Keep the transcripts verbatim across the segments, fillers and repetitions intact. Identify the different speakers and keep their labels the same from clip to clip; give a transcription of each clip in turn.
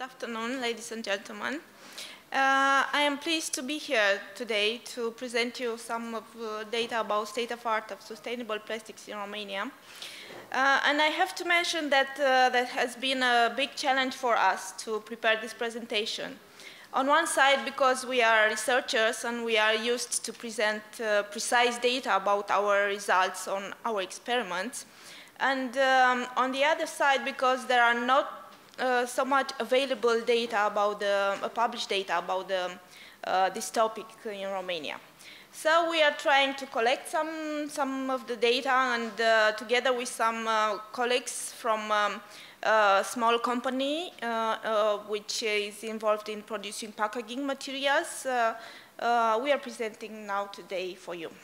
Speaker 1: afternoon, ladies and gentlemen. Uh, I am pleased to be here today to present you some of uh, data about state of art of sustainable plastics in Romania. Uh, and I have to mention that uh, that has been a big challenge for us to prepare this presentation. On one side, because we are researchers and we are used to present uh, precise data about our results on our experiments. And um, on the other side, because there are not uh, so much available data about the uh, published data about the, uh, this topic in Romania. So we are trying to collect some, some of the data, and uh, together with some uh, colleagues from um, a small company uh, uh, which is involved in producing packaging materials, uh, uh, we are presenting now today for you.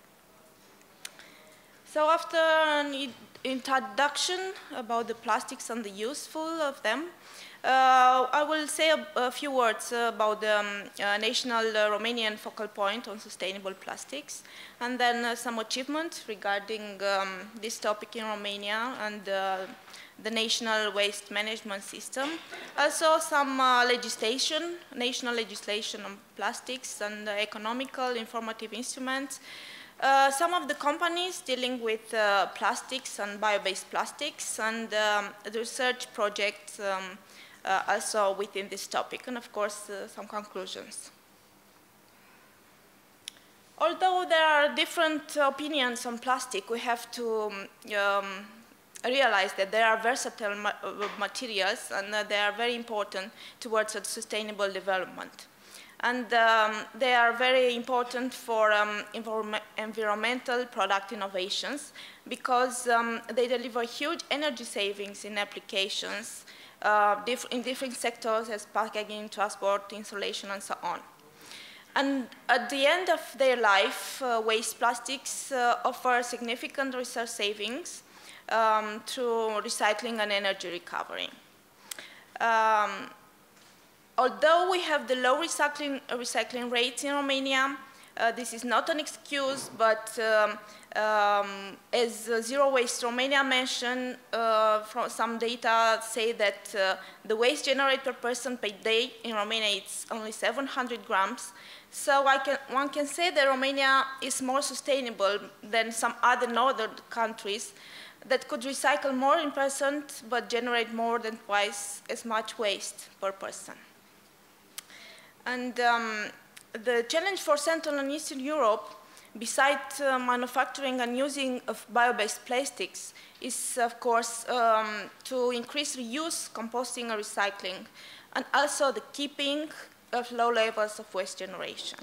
Speaker 1: So after an introduction about the plastics and the useful of them, uh, I will say a, a few words about the um, uh, national uh, Romanian focal point on sustainable plastics, and then uh, some achievements regarding um, this topic in Romania and uh, the national waste management system. Also some uh, legislation, national legislation on plastics and uh, economical informative instruments. Uh, some of the companies dealing with uh, plastics and bio-based plastics, and um, the research projects um, uh, also within this topic, and of course uh, some conclusions. Although there are different opinions on plastic, we have to um, realize that there are versatile ma materials and uh, they are very important towards a sustainable development. And um, they are very important for um, environmental product innovations because um, they deliver huge energy savings in applications uh, diff in different sectors as packaging, transport, insulation, and so on. And at the end of their life, uh, waste plastics uh, offer significant resource savings um, through recycling and energy recovery. Um, Although we have the low recycling, uh, recycling rates in Romania, uh, this is not an excuse, but um, um, as uh, Zero Waste Romania mentioned, uh, from some data say that uh, the waste generated per person per day in Romania is only seven hundred grams. So I can, one can say that Romania is more sustainable than some other northern countries that could recycle more in percent, but generate more than twice as much waste per person. And um, the challenge for Central and Eastern Europe, besides uh, manufacturing and using of bio-based plastics, is of course um, to increase reuse, composting and recycling, and also the keeping of low levels of waste generation.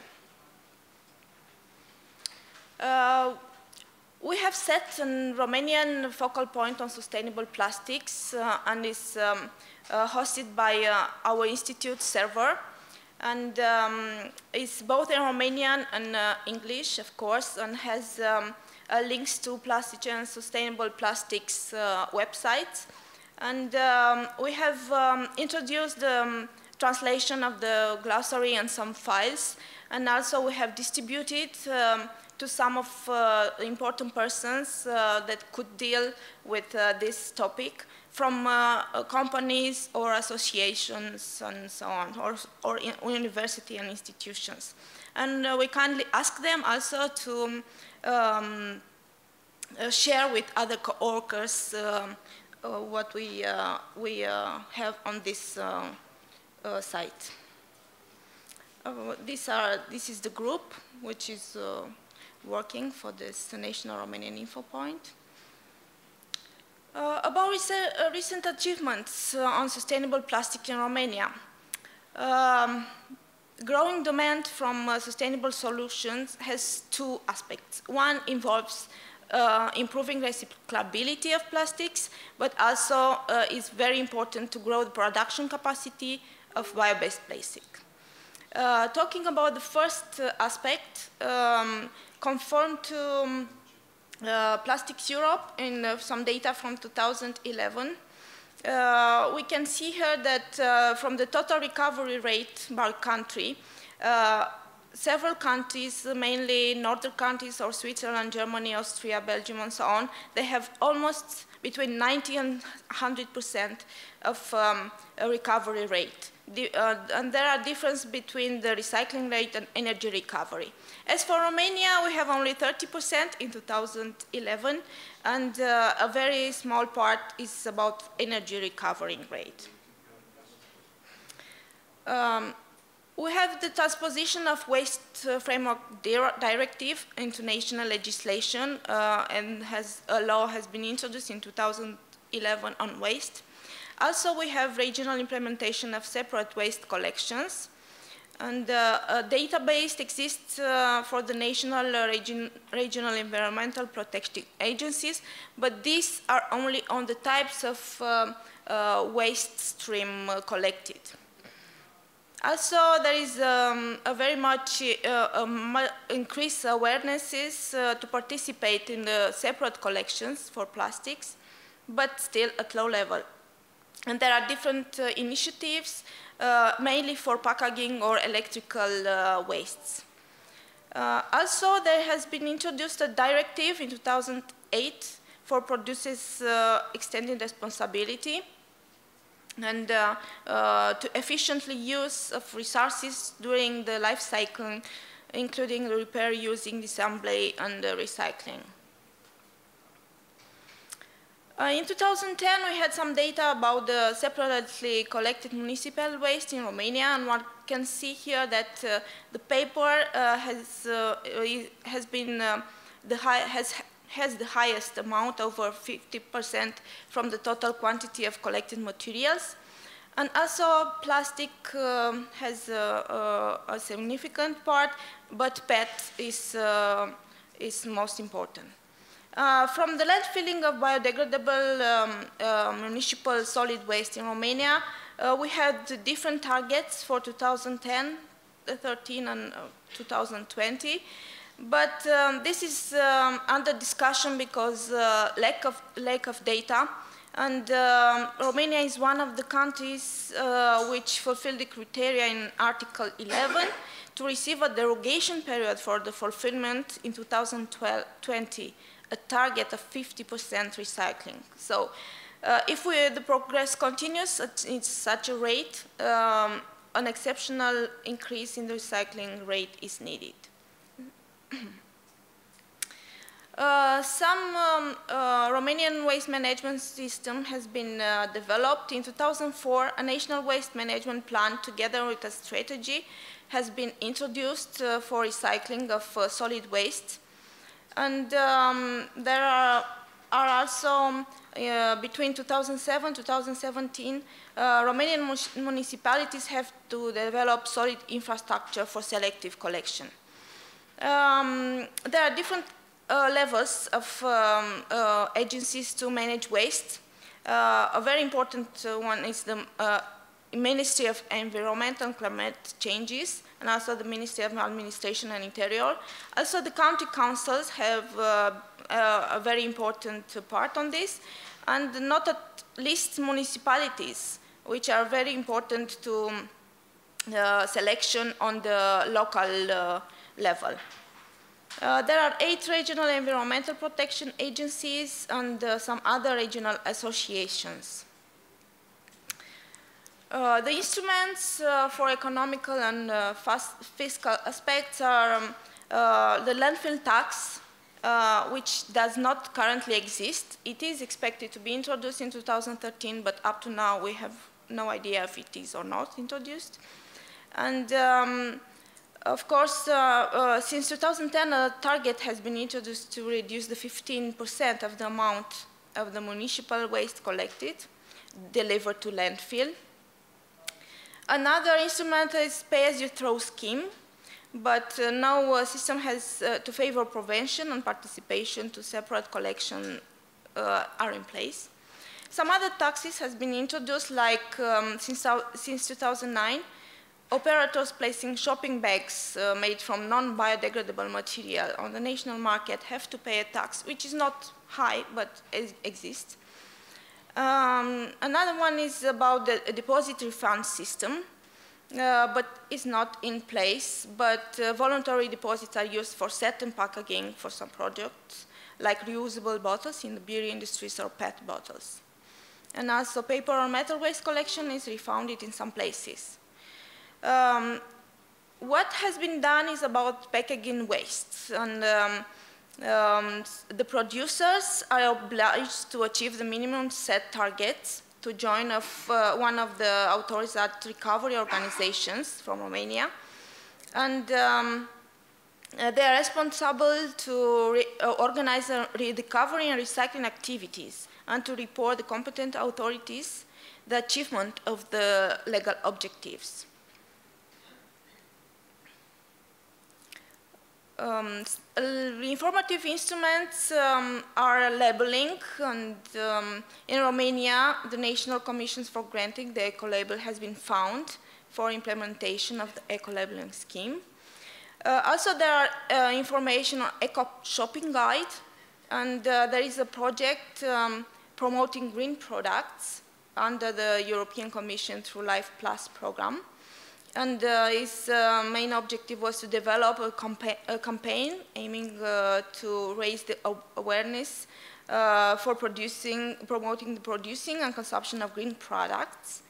Speaker 1: Uh, we have set a Romanian focal point on sustainable plastics uh, and is um, uh, hosted by uh, our institute server. And um, it's both in Romanian and uh, English, of course, and has um, uh, links to plastic and sustainable plastics uh, websites. And um, we have um, introduced the um, translation of the glossary and some files, and also we have distributed um, to some of uh, important persons uh, that could deal with uh, this topic, from uh, companies or associations and so on, or, or in university and institutions. And uh, we kindly ask them also to um, uh, share with other co-workers um, uh, what we, uh, we uh, have on this uh, uh, site. Uh, these are, this is the group which is uh, working for this National Romanian Info Point. Uh, about recent, uh, recent achievements uh, on sustainable plastic in Romania. Um, growing demand from uh, sustainable solutions has two aspects. One involves uh, improving recyclability of plastics, but also uh, is very important to grow the production capacity of bio-based plastic. Uh, talking about the first uh, aspect, um, conform to um, Uh, Plastics Europe in uh, some data from two thousand eleven. Uh, we can see here that uh, from the total recovery rate by country, uh, several countries, mainly northern countries or Switzerland, Germany, Austria, Belgium, and so on, they have almost between ninety and one hundred percent of um, a recovery rate. The, uh, and there are differences between the recycling rate and energy recovery. As for Romania, we have only thirty percent in two thousand eleven, and uh, a very small part is about energy recovery rate. Um, we have the transposition of Waste uh, Framework Directive into national legislation, uh, and has, a law has been introduced in two thousand eleven on waste. Also, we have regional implementation of separate waste collections, and uh, a database exists uh, for the national uh, region, regional environmental protection agencies, but these are only on the types of uh, uh, waste stream uh, collected. Also, there is um, a very much uh, um, increased awarenesses uh, to participate in the separate collections for plastics, but still at low level. And there are different uh, initiatives, uh, mainly for packaging or electrical uh, wastes. Uh, also, there has been introduced a directive in two thousand eight for producers' uh, extended responsibility, and uh, uh, to efficiently use of resources during the life cycle, including the repair, using, disassembly, and uh, recycling. Uh, in two thousand ten, we had some data about the separately collected municipal waste in Romania, and one can see here that uh, the paper uh, has uh, has been uh, the high, has has the highest amount, over fifty percent from the total quantity of collected materials, and also plastic um, has a, a, a significant part, but P E T is uh, is most important. Uh, from the landfilling of biodegradable um, uh, municipal solid waste in Romania, uh, we had different targets for two thousand ten, thirteen, and uh, two thousand twenty. But um, this is um, under discussion because uh, lack of lack of data, and um, Romania is one of the countries uh, which fulfill the criteria in Article eleven to receive a derogation period for the fulfillment in two thousand twenty. A target of fifty percent recycling. So uh, if we, the progress continues at, at such a rate, um, an exceptional increase in the recycling rate is needed. uh, some um, uh, Romanian waste management system has been uh, developed. In two thousand four, a national waste management plan together with a strategy has been introduced uh, for recycling of uh, solid waste. And um, there are, are also, uh, between two thousand seven and two thousand seventeen, uh, Romanian municipalities have to develop solid infrastructure for selective collection. Um, there are different uh, levels of um, uh, agencies to manage waste. Uh, a very important uh, one is the uh, Ministry of Environment and Climate Changes, and also the Ministry of Administration and Interior. Also, the county councils have uh, uh, a very important part on this, and not at least municipalities, which are very important to uh, selection on the local uh, level. Uh, there are eight regional environmental protection agencies and uh, some other regional associations. Uh, the instruments uh, for economical and uh, fiscal aspects are um, uh, the landfill tax, uh, which does not currently exist. It is expected to be introduced in two thousand thirteen, but up to now we have no idea if it is or not introduced. And um, of course, uh, uh, since two thousand ten, a target has been introduced to reduce the fifteen percent of the amount of the municipal waste collected, delivered to landfill. Another instrument is pay-as-you-throw scheme, but uh, no uh, system has uh, to favor prevention and participation to separate collection uh, are in place. Some other taxes has been introduced, like um, since, since two thousand nine, operators placing shopping bags uh, made from non-biodegradable material on the national market have to pay a tax, which is not high, but exists. Um, another one is about the deposit refund system. uh, but is not in place. But uh, voluntary deposits are used for certain packaging for some products, like reusable bottles in the beer industries or P E T bottles. And also paper or metal waste collection is refounded in some places. Um, what has been done is about packaging waste. And um, um, the producers are obliged to achieve the minimum set targets to join of, uh, one of the authorities at recovery organizations from Romania. And um, uh, they are responsible to re uh, organize uh, recovery and recycling activities and to report the competent authorities the achievement of the legal objectives. Um, informative instruments um, are labeling, and um, in Romania, the National Commissions for Granting the Eco-Label has been found for implementation of the Eco-Labeling scheme. Uh, also, there are uh, information on Eco-Shopping Guide, and uh, there is a project um, promoting green products under the European Commission through Life Plus program. And uh, its uh, main objective was to develop a, campa a campaign aiming uh, to raise the awareness uh, for producing, promoting the producing and consumption of green products.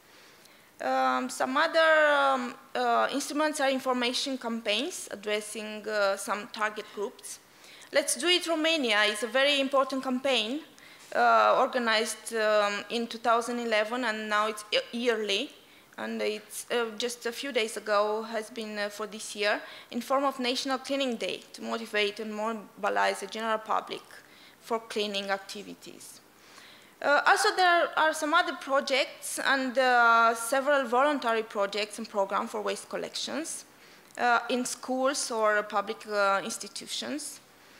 Speaker 1: Um, some other um, uh, instruments are information campaigns addressing uh, some target groups. Let's Do It Romania is a very important campaign uh, organized um, in two thousand eleven, and now it's yearly. And it's uh, just a few days ago has been uh, for this year in form of National Cleaning Day to motivate and mobilize the general public for cleaning activities. Uh, also, there are some other projects and uh, several voluntary projects and programs for waste collections uh, in schools or public uh, institutions.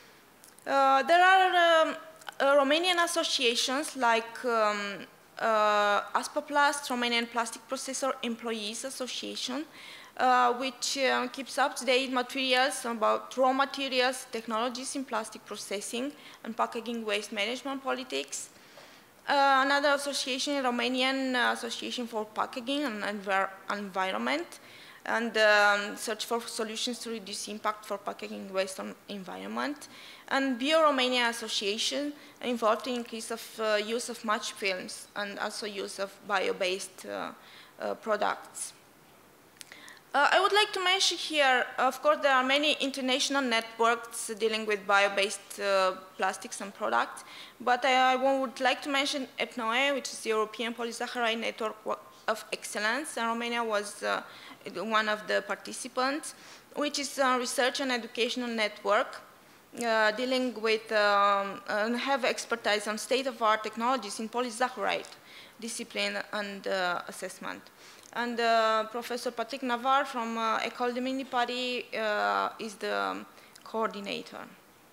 Speaker 1: Uh, there are um, uh, Romanian associations like um, Uh, Aspaplast, Romanian Plastic Processor Employees Association, uh, which uh, keeps up to date materials about raw materials, technologies in plastic processing, and packaging waste management politics. Uh, another association, Romanian Association for Packaging and Envir Environment, and um, search for solutions to reduce impact for packaging waste on environment. And Bio-Romania Association, involved in increase of uh, use of match films and also use of bio-based uh, uh, products. Uh, I would like to mention here, of course, there are many international networks dealing with bio-based uh, plastics and products, but I, I would like to mention EPNOE, which is the European Polysaccharide Network of Excellence, and Romania was uh, one of the participants, which is a research and educational network Uh, dealing with, um, and have expertise on state-of-art technologies in polysaccharide discipline and uh, assessment. And uh, Professor Patrick Navarre from uh, École de Mines Paris uh, is the coordinator.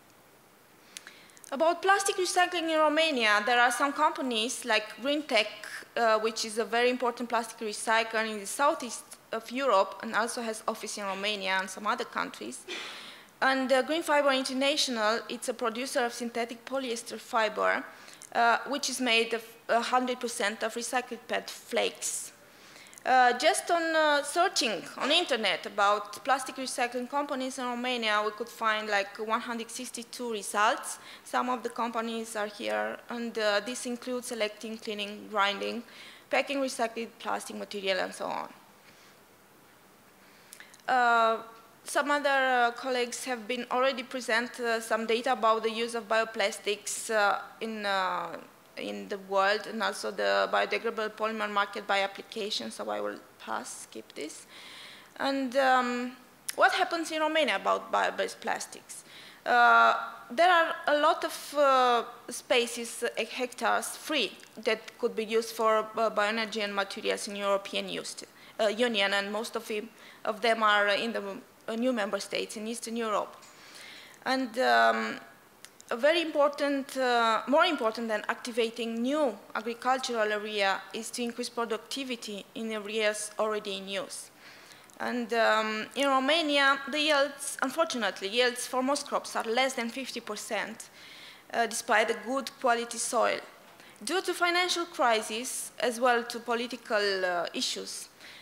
Speaker 1: About plastic recycling in Romania, there are some companies like GreenTech, uh, which is a very important plastic recycler in the southeast of Europe and also has office in Romania and some other countries. And uh, Green Fiber International, it's a producer of synthetic polyester fiber, uh, which is made of one hundred percent of recycled P E T flakes. Uh, just on uh, searching on the internet about plastic recycling companies in Romania, we could find like one hundred sixty-two results. Some of the companies are here, and uh, this includes selecting, cleaning, grinding, packing recycled plastic material, and so on. Uh, Some other uh, colleagues have been already present uh, some data about the use of bioplastics uh, in, uh, in the world, and also the biodegradable polymer market by application, so I will pass, skip this. And um, what happens in Romania about bio-based plastics? Uh, there are a lot of uh, spaces, uh, hectares free, that could be used for uh, bioenergy and materials in European used, uh, Union, and most of, it, of them are in the new member states in Eastern Europe. And um, a very important, uh, more important than activating new agricultural area is to increase productivity in areas already in use. And um, in Romania, the yields, unfortunately, yields for most crops are less than fifty percent, uh, despite the good quality soil. Due to financial crisis, as well to political uh, issues,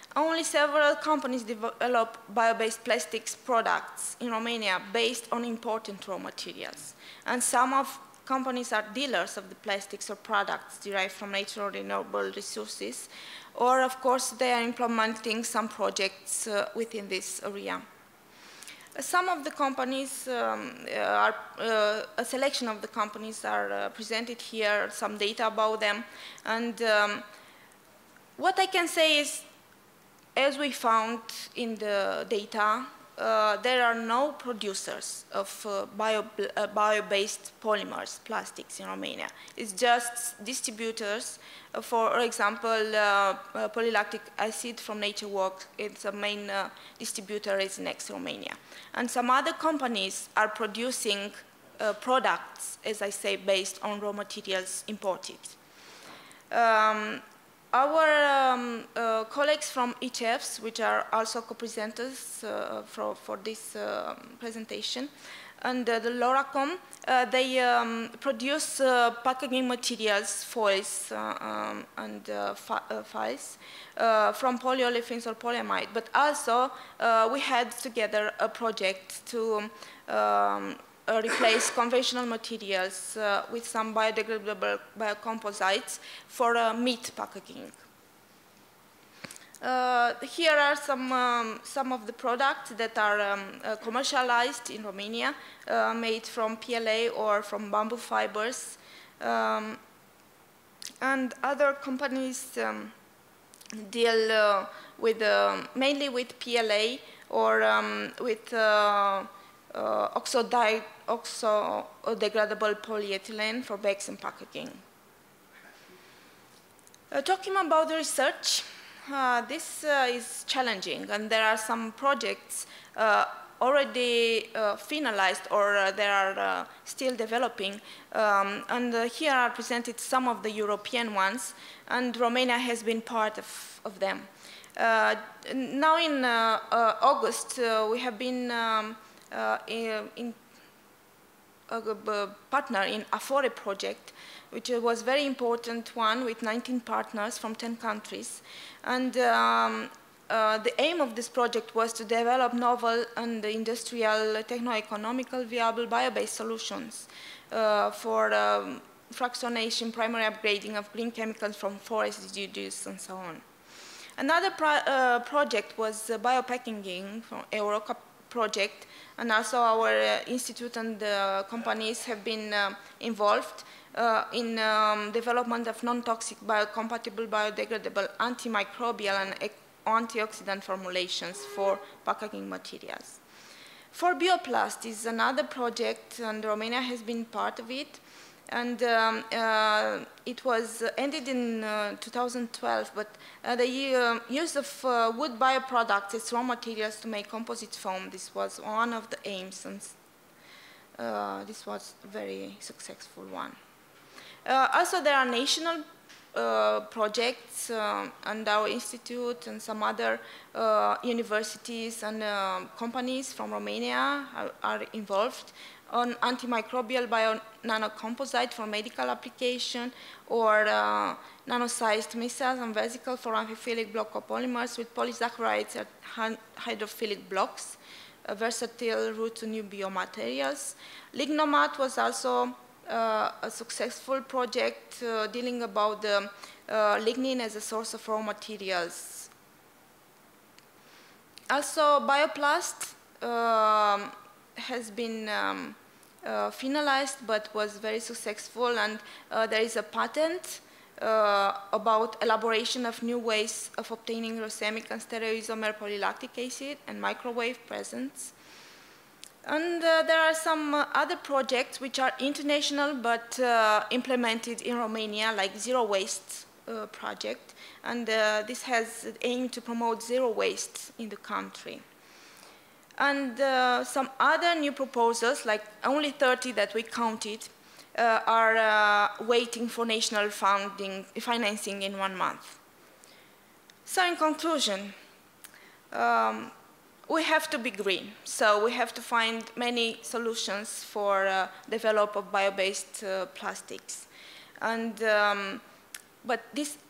Speaker 1: only several companies develop bio-based plastics products in Romania based on important raw materials. And some of companies are dealers of the plastics or products derived from natural renewable resources, or of course they are implementing some projects uh, within this area. Uh, some of the companies, um, are, uh, a selection of the companies are uh, presented here, some data about them, and um, what I can say is, as we found in the data, uh, there are no producers of uh, bio, uh, bio-based polymers, plastics in Romania. It's just distributors. Uh, for example, uh, uh, polylactic acid from NatureWorks, it's a main uh, distributor is next Romania. And some other companies are producing uh, products, as I say, based on raw materials imported. Um, Our um, uh, colleagues from E T Fs, which are also co-presenters uh, for, for this uh, presentation, and uh, the Loracom, uh, they um, produce uh, packaging materials, foils, uh, um, and uh, fi uh, files uh, from polyolefins or polyamide. But also, uh, we had together a project to um, Uh, replace conventional materials uh, with some biodegradable biocomposites for uh, meat packaging. Uh, here are some, um, some of the products that are um, uh, commercialized in Romania, uh, made from P L A or from bamboo fibers. Um, and other companies um, deal uh, with, uh, mainly with P L A or um, with uh, Uh, oxo-degradable polyethylene for bags and packaging. Uh, talking about the research, uh, this uh, is challenging, and there are some projects uh, already uh, finalized or uh, they are uh, still developing, um, and uh, here are presented some of the European ones, and Romania has been part of, of them. Uh, now in uh, uh, August, uh, we have been um, Uh, in, in a, a partner in Afore project, which was very important one with nineteen partners from ten countries. And um, uh, the aim of this project was to develop novel and industrial, techno-economical, viable bio-based solutions uh, for um, fractionation, primary upgrading of green chemicals from forest residues, and so on. Another pro uh, project was uh, biopackaging from Euroca project, and also our uh, institute and uh, companies have been uh, involved uh, in um, development of non-toxic, biocompatible, biodegradable, antimicrobial and antioxidant formulations for packaging materials. For Bioplast is another project, and Romania has been part of it. And um, uh, it was ended in uh, two thousand twelve, but uh, the uh, use of uh, wood bioproducts as raw materials to make composite foam, this was one of the aims, and uh, this was a very successful one. Uh, also, there are national uh, projects, uh, and our institute and some other uh, universities and uh, companies from Romania are, are involved on antimicrobial bio-nanocomposite for medical application, or uh, nano-sized missiles and vesicles for amphiphilic block copolymers with polysaccharides at hydrophilic blocks, a versatile route to new biomaterials. Lignomat was also uh, a successful project uh, dealing about the uh, lignin as a source of raw materials. Also, Bioplast um, has been um, uh, finalized, but was very successful, and uh, there is a patent uh, about elaboration of new ways of obtaining racemic and stereoisomer polylactic acid and microwave presence. And uh, there are some uh, other projects which are international but uh, implemented in Romania, like Zero Waste uh, project, and uh, this has aimed to promote zero waste in the country. And uh, some other new proposals, like only thirty that we counted, uh, are uh, waiting for national funding, financing in one month. So in conclusion, um, we have to be green. So we have to find many solutions for uh, develop of bio-based uh, plastics. And, um, but this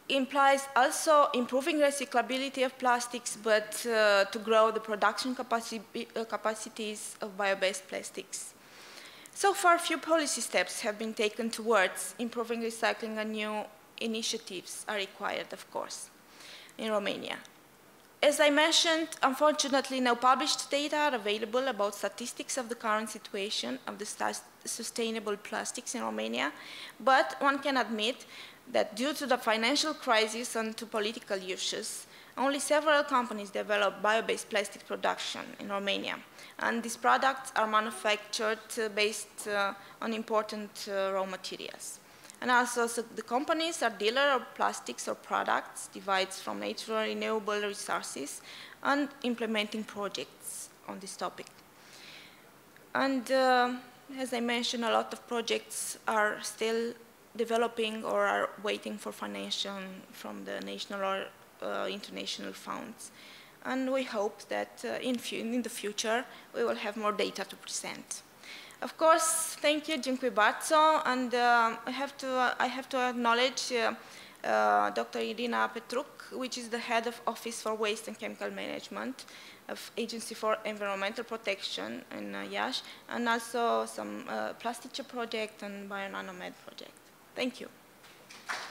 Speaker 1: implies also improving recyclability of plastics, but uh, to grow the production capaci uh, capacities of bio-based plastics. So far, few policy steps have been taken towards improving recycling, and new initiatives are required, of course, in Romania. As I mentioned, unfortunately, no published data are available about statistics of the current situation of the sustainable plastics in Romania, but one can admit that due to the financial crisis and to political issues, only several companies develop bio-based plastic production in Romania, and these products are manufactured uh, based uh, on important uh, raw materials. And also, so the companies are dealers of plastics or products derived from natural renewable resources and implementing projects on this topic. And uh, as I mentioned, a lot of projects are still developing or are waiting for financing from the national or uh, international funds. And we hope that uh, in, in the future we will have more data to present. Of course, thank you, dziękuję bardzo, and uh, I have to uh, I have to acknowledge uh, uh, Doctor Irina Petruk, which is the head of Office for Waste and Chemical Management of Agency for Environmental Protection in uh, Iași, and also some uh, Plastice project and BioNanomed project. Thank you.